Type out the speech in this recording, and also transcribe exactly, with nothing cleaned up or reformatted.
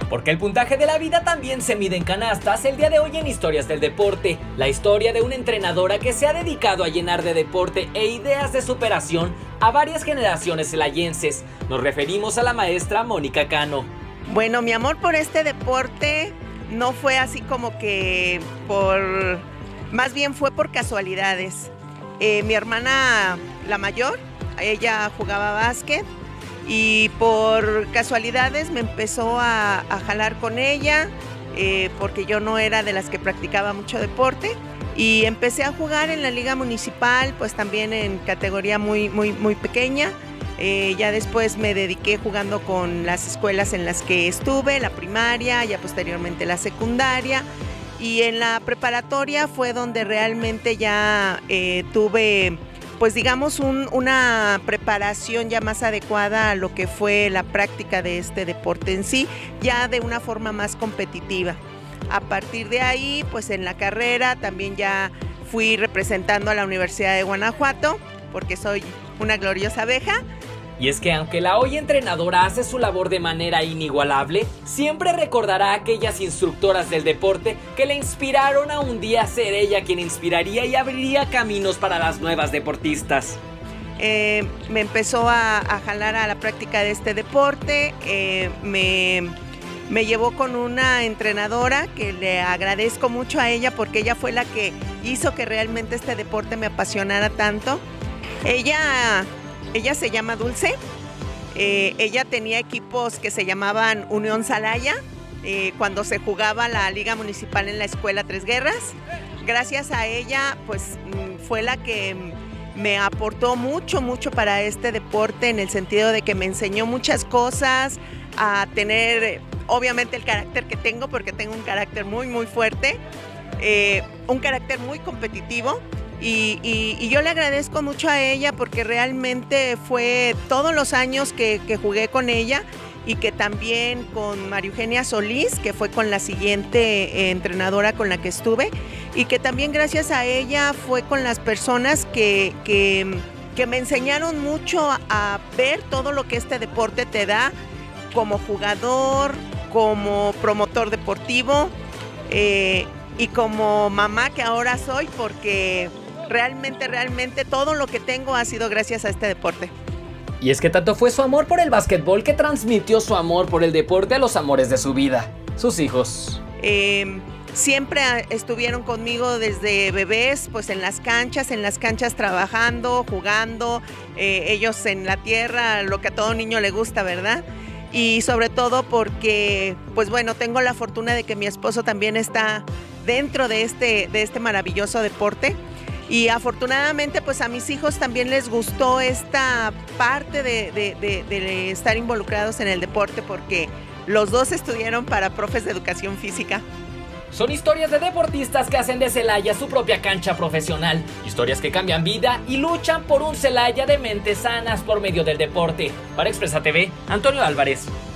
Porque el puntaje de la vida también se mide en canastas. El día de hoy en Historias del Deporte, la historia de una entrenadora que se ha dedicado a llenar de deporte e ideas de superación a varias generaciones celayenses. Nos referimos a la maestra Mónica Cano. Bueno, mi amor por este deporte no fue así como que por... más bien fue por casualidades. Eh, mi hermana, la mayor, ella jugaba básquet y por casualidades me empezó a, a jalar con ella eh, porque yo no era de las que practicaba mucho deporte y empecé a jugar en la liga municipal, pues también en categoría muy, muy, muy pequeña. Eh, ya después me dediqué jugando con las escuelas en las que estuve, la primaria, ya posteriormente la secundaria. Y en la preparatoria fue donde realmente ya eh, tuve, pues digamos, un, una preparación ya más adecuada a lo que fue la práctica de este deporte en sí, ya de una forma más competitiva. A partir de ahí, pues en la carrera también ya fui representando a la Universidad de Guanajuato, porque soy una gloriosa abeja. Y es que aunque la hoy entrenadora hace su labor de manera inigualable, siempre recordará a aquellas instructoras del deporte que le inspiraron a un día ser ella quien inspiraría y abriría caminos para las nuevas deportistas. Eh, me empezó a, a jalar a la práctica de este deporte, eh, me, me llevó con una entrenadora que le agradezco mucho a ella porque ella fue la que hizo que realmente este deporte me apasionara tanto. Ella... Ella se llama Dulce, eh, ella tenía equipos que se llamaban Unión Salaya, eh, cuando se jugaba la Liga Municipal en la Escuela Tres Guerras. Gracias a ella, pues fue la que me aportó mucho, mucho para este deporte, en el sentido de que me enseñó muchas cosas, a tener, obviamente, el carácter que tengo, porque tengo un carácter muy, muy fuerte, eh, un carácter muy competitivo. Y, y, y yo le agradezco mucho a ella porque realmente fue todos los años que, que jugué con ella y que también con María Eugenia Solís, que fue con la siguiente eh, entrenadora con la que estuve, y que también gracias a ella fue con las personas que, que, que me enseñaron mucho a ver todo lo que este deporte te da como jugador, como promotor deportivo eh, y como mamá que ahora soy, porque realmente, realmente todo lo que tengo ha sido gracias a este deporte. Y es que tanto fue su amor por el básquetbol que transmitió su amor por el deporte a los amores de su vida, sus hijos. Eh, siempre estuvieron conmigo desde bebés, pues en las canchas, en las canchas trabajando, jugando, eh, ellos en la tierra, lo que a todo niño le gusta, ¿verdad? Y sobre todo porque, pues bueno, tengo la fortuna de que mi esposo también está dentro de este, de este maravilloso deporte. Y afortunadamente pues a mis hijos también les gustó esta parte de, de, de, de estar involucrados en el deporte porque los dos estudiaron para profes de educación física. Son historias de deportistas que hacen de Celaya su propia cancha profesional. Historias que cambian vida y luchan por un Celaya de mentes sanas por medio del deporte. Para Expresa T V, Antonio Álvarez.